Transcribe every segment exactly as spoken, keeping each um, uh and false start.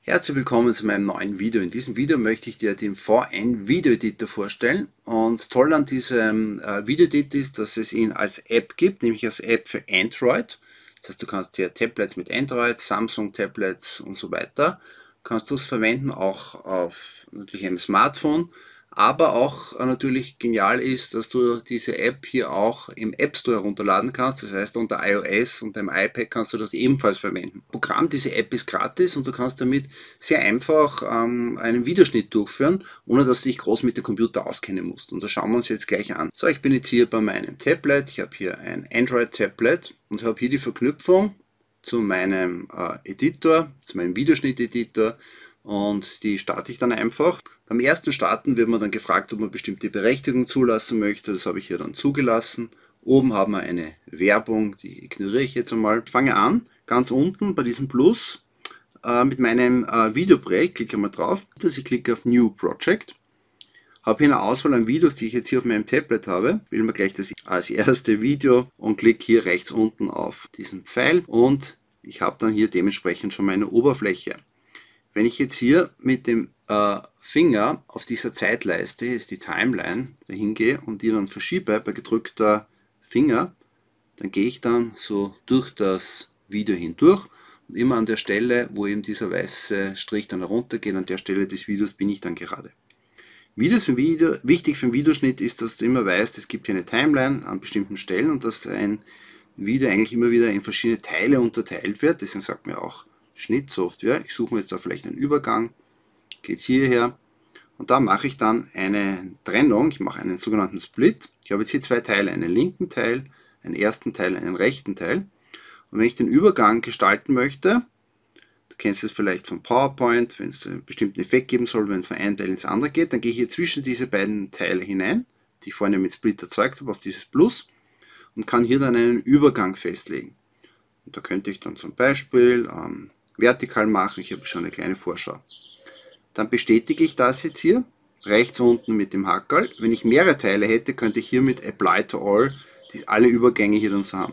Herzlich willkommen zu meinem neuen Video. In diesem Video möchte ich dir den V N Video Editor vorstellen. Und toll an diesem äh, Video Editor ist, dass es ihn als App gibt, nämlich als App für Android. Das heißt, du kannst dir Tablets mit Android, Samsung Tablets und so weiter, kannst du es verwenden, auch auf natürlich einem Smartphone. Aber auch äh, natürlich genial ist, dass du diese App hier auch im App Store herunterladen kannst. Das heißt, unter iOS und dem iPad kannst du das ebenfalls verwenden. Das Programm, diese App ist gratis und du kannst damit sehr einfach ähm, einen Videoschnitt durchführen, ohne dass du dich groß mit dem Computer auskennen musst. Und das schauen wir uns jetzt gleich an. So, ich bin jetzt hier bei meinem Tablet. Ich habe hier ein Android-Tablet und habe hier die Verknüpfung zu meinem äh, Editor, zu meinem Videoschnitt-Editor. Und die starte ich dann einfach. Beim ersten Starten wird man dann gefragt, ob man bestimmte Berechtigungen zulassen möchte. Das habe ich hier dann zugelassen. Oben haben wir eine Werbung, die ignoriere ich jetzt einmal. Ich fange an, ganz unten bei diesem Plus äh, mit meinem äh, Videoprojekt. Klicke mal drauf. Ich klicke auf New Project. Habe hier eine Auswahl an Videos, die ich jetzt hier auf meinem Tablet habe. Wählen wir gleich das als erste Video und klicke hier rechts unten auf diesen Pfeil. Und ich habe dann hier dementsprechend schon meine Oberfläche. Wenn ich jetzt hier mit dem äh, Finger auf dieser Zeitleiste, ist die Timeline, dahin gehe und die dann verschiebe bei gedrückter Finger, dann gehe ich dann so durch das Video hindurch und immer an der Stelle, wo eben dieser weiße Strich dann heruntergeht, an der Stelle des Videos bin ich dann gerade. Videos für Video, wichtig für den Videoschnitt ist, dass du immer weißt, es gibt hier eine Timeline an bestimmten Stellen und dass ein Video eigentlich immer wieder in verschiedene Teile unterteilt wird, deswegen sagt man auch Schnittsoftware. Ich suche mir jetzt da vielleicht einen Übergang, gehe jetzt hierher und da mache ich dann eine Trennung. Ich mache einen sogenannten Split. Ich habe jetzt hier zwei Teile, einen linken Teil, einen ersten Teil, einen rechten Teil. Und wenn ich den Übergang gestalten möchte, du kennst es vielleicht von PowerPoint, wenn es einen bestimmten Effekt geben soll, wenn es von einem Teil ins andere geht, dann gehe ich hier zwischen diese beiden Teile hinein, die ich vorhin mit Split erzeugt habe, auf dieses Plus und kann hier dann einen Übergang festlegen. Und da könnte ich dann zum Beispiel ähm, vertikal machen, ich habe schon eine kleine Vorschau. Dann bestätige ich das jetzt hier, rechts unten mit dem Hackerl. Wenn ich mehrere Teile hätte, könnte ich hier mit Apply to All die, alle Übergänge hier dann haben.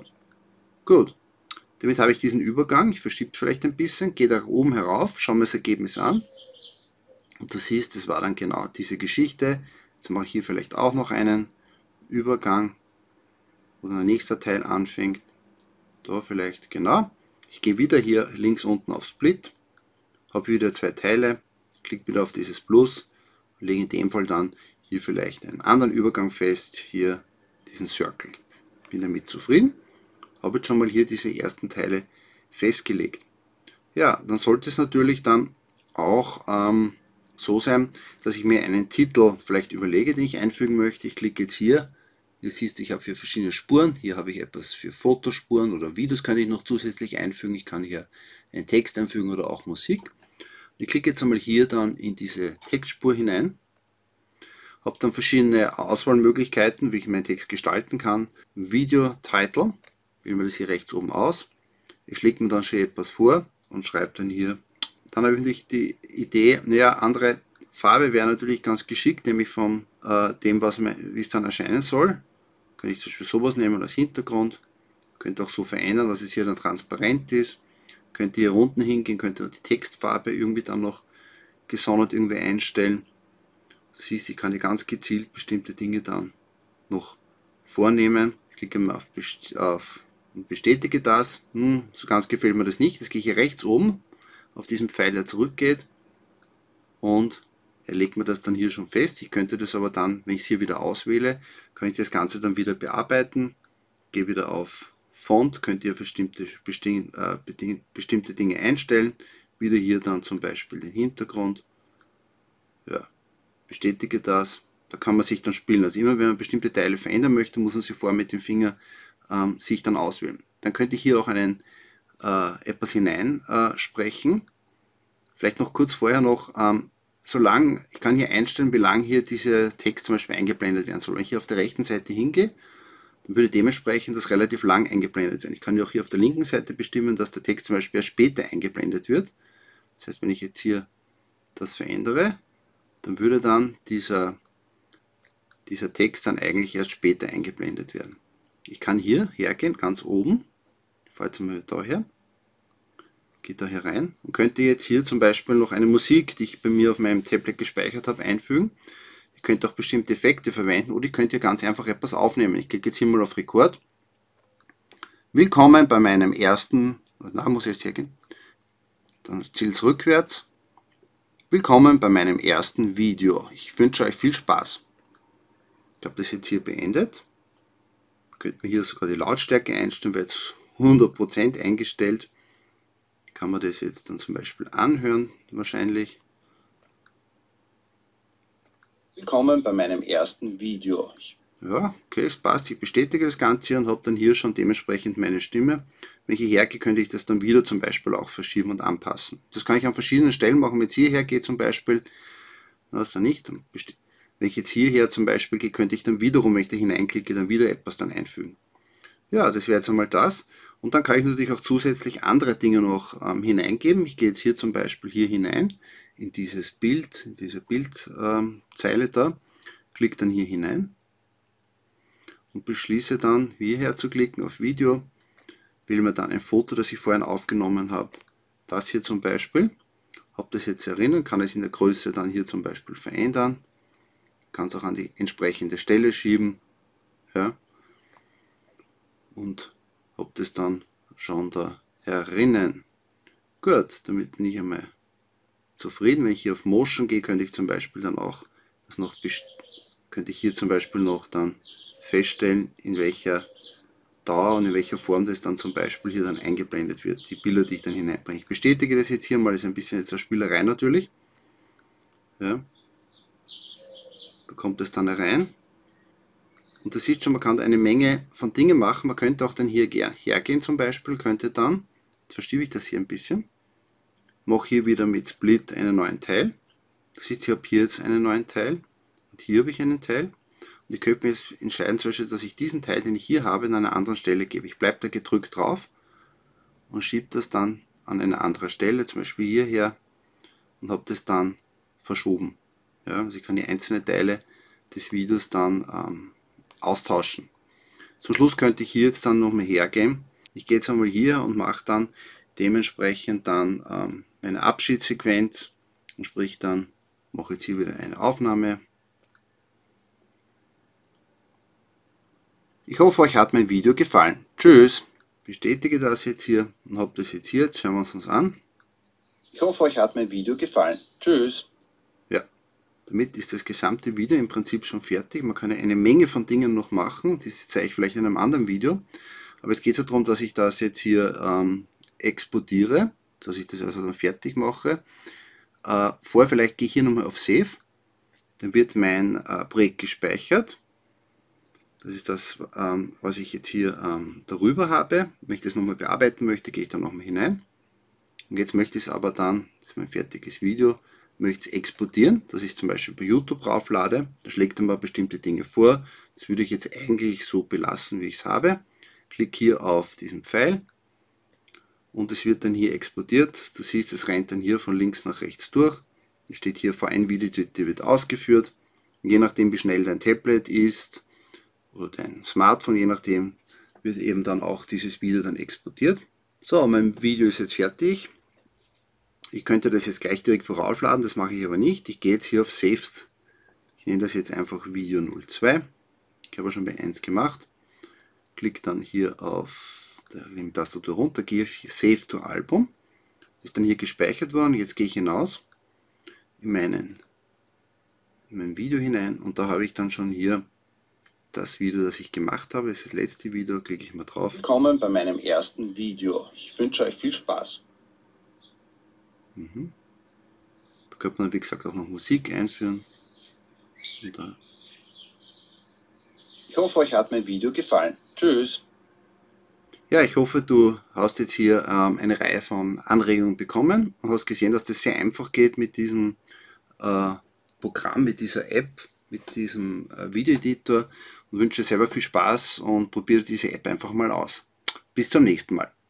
Gut, damit habe ich diesen Übergang, ich verschiebe vielleicht ein bisschen, gehe da oben herauf, schaue mir das Ergebnis an. Und du siehst, das war dann genau diese Geschichte. Jetzt mache ich hier vielleicht auch noch einen Übergang, wo dann der nächste Teil anfängt. Da vielleicht, genau. Ich gehe wieder hier links unten auf Split, habe wieder zwei Teile, klicke wieder auf dieses Plus, lege in dem Fall dann hier vielleicht einen anderen Übergang fest, hier diesen Circle. Bin damit zufrieden, habe jetzt schon mal hier diese ersten Teile festgelegt. Ja, dann sollte es natürlich dann auch ähm, so sein, dass ich mir einen Titel vielleicht überlege, den ich einfügen möchte. Ich klicke jetzt hier. Hier siehst du, ich habe hier verschiedene Spuren. Hier habe ich etwas für Fotospuren oder Videos kann ich noch zusätzlich einfügen. Ich kann hier einen Text einfügen oder auch Musik. Ich klicke jetzt einmal hier dann in diese Textspur hinein. Habe dann verschiedene Auswahlmöglichkeiten, wie ich meinen Text gestalten kann. Video Title, wählen wir das hier rechts oben aus. Ich schläge mir dann schon etwas vor und schreibe dann hier. Dann habe ich natürlich die Idee, naja, andere Farbe wäre natürlich ganz geschickt, nämlich von äh, dem, was wie es dann erscheinen soll. Kann ich zum Beispiel sowas nehmen als Hintergrund. Könnte auch so verändern, dass es hier dann transparent ist. Könnte hier unten hingehen, könnte die Textfarbe irgendwie dann noch gesondert irgendwie einstellen. Du siehst, ich kann hier ganz gezielt bestimmte Dinge dann noch vornehmen. Ich klicke mal auf, auf und bestätige das. Hm, so ganz gefällt mir das nicht. Jetzt gehe ich hier rechts oben auf diesen Pfeil, der zurückgeht und er legt mir das dann hier schon fest. Ich könnte das aber dann, wenn ich es hier wieder auswähle, könnte ich das Ganze dann wieder bearbeiten. Gehe wieder auf Font, könnt ihr bestimmte, äh, bestimmte Dinge einstellen. Wieder hier dann zum Beispiel den Hintergrund. Ja, bestätige das. Da kann man sich dann spielen. Also immer wenn man bestimmte Teile verändern möchte, muss man sie vorher mit dem Finger ähm, sich dann auswählen. Dann könnte ich hier auch einen, äh, etwas hineinsprechen. Äh, Vielleicht noch kurz vorher noch, ähm, solange, ich kann hier einstellen, wie lang hier dieser Text zum Beispiel eingeblendet werden soll. Wenn ich hier auf der rechten Seite hingehe, dann würde dementsprechend das relativ lang eingeblendet werden. Ich kann ja auch hier auf der linken Seite bestimmen, dass der Text zum Beispiel erst später eingeblendet wird. Das heißt, wenn ich jetzt hier das verändere, dann würde dann dieser, dieser Text dann eigentlich erst später eingeblendet werden. Ich kann hier hergehen, ganz oben, ich fahre jetzt mal daher, Geht da herein und könnte jetzt hier zum Beispiel noch eine Musik, die ich bei mir auf meinem Tablet gespeichert habe, einfügen. Ich könnte auch bestimmte Effekte verwenden oder ich könnte hier ganz einfach etwas aufnehmen. Ich klicke jetzt hier mal auf Record. Willkommen bei meinem ersten, na, muss ich jetzt hergehen, dann zählt es rückwärts. Willkommen bei meinem ersten Video. Ich wünsche euch viel Spaß. Ich habe das jetzt hier beendet. Könnte man hier sogar die Lautstärke einstellen, weil jetzt hundert Prozent eingestellt. Kann man das jetzt dann zum Beispiel anhören, wahrscheinlich. Willkommen bei meinem ersten Video. Ja, okay, es passt. Ich bestätige das Ganze hier und habe dann hier schon dementsprechend meine Stimme. Wenn ich hierher gehe, könnte ich das dann wieder zum Beispiel auch verschieben und anpassen. Das kann ich an verschiedenen Stellen machen. Wenn ich jetzt hierher gehe zum Beispiel, das dann nicht. Wenn ich jetzt hierher zum Beispiel gehe, könnte ich dann wiederum, wenn ich da hineinklicke, dann wieder etwas dann einfügen. Ja, das wäre jetzt einmal das. Und dann kann ich natürlich auch zusätzlich andere Dinge noch ähm, hineingeben. Ich gehe jetzt hier zum Beispiel hier hinein, in dieses Bild, in diese Bildzeile ähm, da, klicke dann hier hinein und beschließe dann hierher zu klicken auf Video, wähle mir dann ein Foto, das ich vorhin aufgenommen habe. Das hier zum Beispiel, habe das jetzt erinnern, kann es in der Größe dann hier zum Beispiel verändern, kann es auch an die entsprechende Stelle schieben. Ja. Und habe das dann schon da herinnen. Gut, damit bin ich einmal zufrieden. Wenn ich hier auf Motion gehe, könnte ich zum Beispiel dann auch das noch könnte ich hier zum Beispiel noch dann feststellen, in welcher Dauer und in welcher Form das dann zum Beispiel hier dann eingeblendet wird, die Bilder, die ich dann hineinbringe. Ich bestätige das jetzt hier mal, das ist ein bisschen jetzt eine Spielerei natürlich. Ja. Da kommt es dann rein. Und das sieht schon, man kann eine Menge von Dingen machen. Man könnte auch dann hier hergehen zum Beispiel, könnte dann, jetzt verschiebe ich das hier ein bisschen, mache hier wieder mit Split einen neuen Teil. Das ist, ich habe hier jetzt einen neuen Teil und hier habe ich einen Teil. Und ich könnte mir jetzt entscheiden, zum Beispiel, dass ich diesen Teil, den ich hier habe, an einer anderen Stelle gebe. Ich bleibe da gedrückt drauf und schiebe das dann an eine andere Stelle, zum Beispiel hierher, und habe das dann verschoben. Ja, also ich kann die einzelnen Teile des Videos dann ähm, austauschen. Zum Schluss könnte ich hier jetzt dann nochmal hergehen. Ich gehe jetzt einmal hier und mache dann dementsprechend dann ähm, eine Abschiedssequenz und sprich dann, mache jetzt hier wieder eine Aufnahme. Ich hoffe, euch hat mein Video gefallen. Tschüss! Bestätige das jetzt hier und habe das jetzt hier. Jetzt schauen wir uns das an. Ich hoffe, euch hat mein Video gefallen. Tschüss! Ja. Damit ist das gesamte Video im Prinzip schon fertig. Man kann eine Menge von Dingen noch machen. Das zeige ich vielleicht in einem anderen Video. Aber jetzt geht es ja darum, dass ich das jetzt hier ähm, exportiere, dass ich das also dann fertig mache. Äh, vorher vielleicht gehe ich hier nochmal auf Save. Dann wird mein äh, Projekt gespeichert. Das ist das, ähm, was ich jetzt hier ähm, darüber habe. Wenn ich das nochmal bearbeiten möchte, gehe ich da nochmal hinein. Und jetzt möchte ich es aber dann, das ist mein fertiges Video, möchte es exportieren, dass ich es zum Beispiel bei YouTube rauflade. Da schlägt er mir bestimmte Dinge vor. Das würde ich jetzt eigentlich so belassen, wie ich es habe. Klick hier auf diesen Pfeil und es wird dann hier exportiert. Du siehst, es rennt dann hier von links nach rechts durch. Es steht hier V N Video, die wird ausgeführt. Und je nachdem, wie schnell dein Tablet ist oder dein Smartphone, je nachdem, wird eben dann auch dieses Video dann exportiert. So, mein Video ist jetzt fertig. Ich könnte das jetzt gleich direkt voraufladen, das mache ich aber nicht. Ich gehe jetzt hier auf Saved. Ich nenne das jetzt einfach Video null zwei. Ich habe schon bei eins gemacht. Klicke dann hier auf die Tastatur runter, gehe auf Save to Album. Das ist dann hier gespeichert worden. Jetzt gehe ich hinaus in, meinen, in mein Video hinein und da habe ich dann schon hier das Video, das ich gemacht habe. Das ist das letzte Video, klicke ich mal drauf. Willkommen bei meinem ersten Video. Ich wünsche euch viel Spaß. Mhm. Da könnte man, wie gesagt, auch noch Musik einführen. Da. Ich hoffe, euch hat mein Video gefallen. Tschüss! Ja, ich hoffe, du hast jetzt hier ähm, eine Reihe von Anregungen bekommen und hast gesehen, dass das sehr einfach geht mit diesem äh, Programm, mit dieser App, mit diesem äh, Videoeditor, und wünsche dir selber viel Spaß und probiere diese App einfach mal aus. Bis zum nächsten Mal.